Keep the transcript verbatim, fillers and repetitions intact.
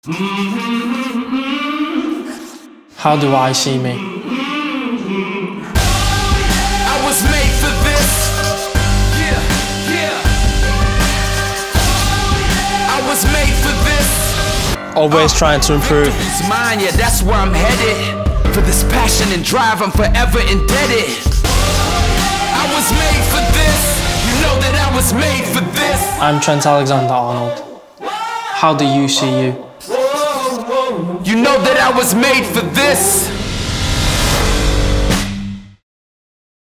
How do I see me? I was made for this. Yeah, yeah. I was made for this. Always trying to improve. Victory's mine, yeah, that's where I'm headed. For this passion and drive, I'm forever indebted. I was made for this. You know that I was made for this. I'm Trent Alexander-Arnold. How do you see you? You know that I was made for this.